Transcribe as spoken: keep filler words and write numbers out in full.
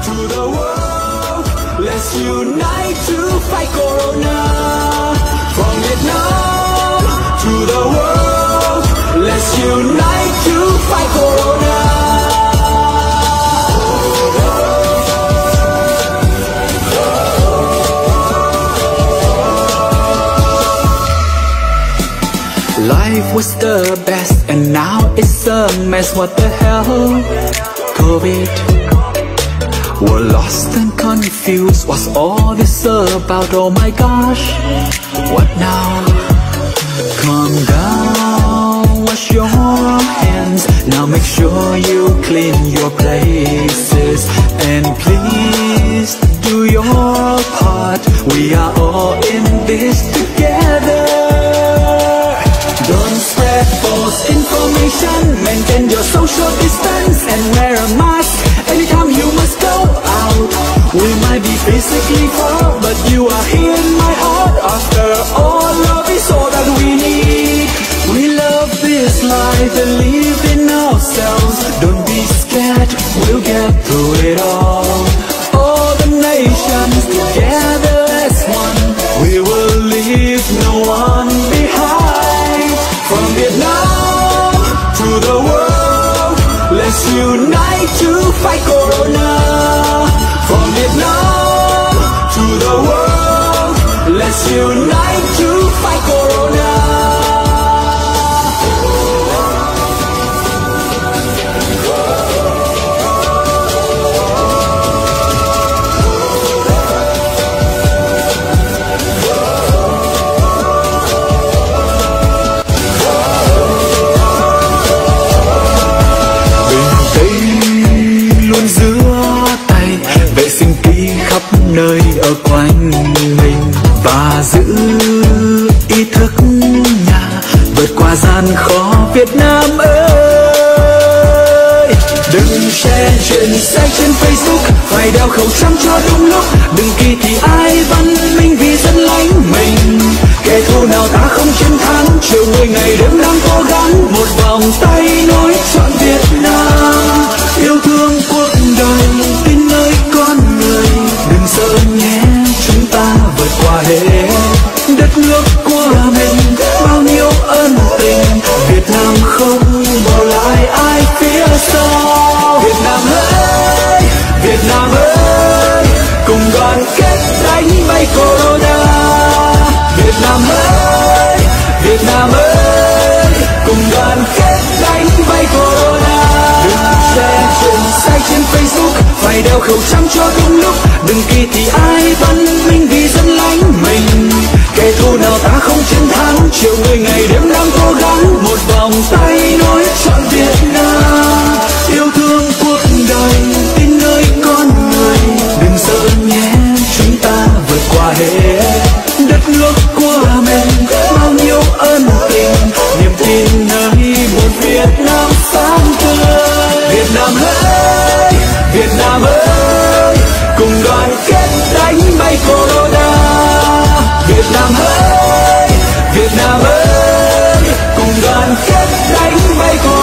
to the world, let's unite to fight Corona. From Vietnam to the world, let's unite to fight Corona. Life was the best and now it's a mess. What the hell? COVID. We're lost and confused. What's all this about? Oh my gosh. What now? Calm down, wash your hands. Now make sure you clean your places. And please do your part. We are all in this together. Don't spread false information. Maintain your social distance and wear a mask anytime you must go out. We might be physically far, but you are here in my heart. After all, love is all that we need. We love this life, believe in ourselves. Don't be scared, we'll get through it all. All the nations together as one. We will leave no one behind. From Vietnam to the world, let's unite to fight Corona. From Vietnam to the world, let's unite to fight Corona. Nơi ở quanh mình và giữ ý thức nhà vượt qua gian khó Việt Nam ơi. Đừng share chuyện sai trên Facebook, phải đeo khẩu trang cho đúng lúc. Đừng kỳ thị ai văn minh vì dân lánh mình. Kẻ thù nào ta không chiến thắng, chiều người ngày đêm đang cố gắng. Một vòng tay nối trọn Việt Nam, yêu thương cuộc đời, tin nơi con người. Đừng sợ nhé, chúng ta vượt qua hết. Đất nước của mình bao nhiêu ân tình, Việt Nam không bỏ lại ai phía sau. Việt Nam ơi, Việt Nam ơi, cùng đoàn kết đánh bay Corona. Việt Nam ơi, Việt Nam ơi, cùng đoàn kết đánh bay Corona. Đừng share chuyện sai trên Facebook, phải đeo khẩu trang cho đúng lúc. Đừng kỳ thị ai văn minh vì dân lánh mình. Kẻ thù nào ta không chiến thắng, chiều người ngày đêm đang cố gắng. Một vòng tay nối trọn Việt Nam, yêu thương cuộc đời, tin nơi con người. Đừng sợ nhé, chúng ta vượt qua hết. Đất nước của mình bao nhiêu ân tình, niềm tin nơi một Việt Nam sáng tươi. Việt Nam ơi, Việt Nam ơi, cùng đoàn kết đánh bay Corona. Việt Nam ơi, Việt Nam ơi, cùng đoàn kết đánh bay Corona.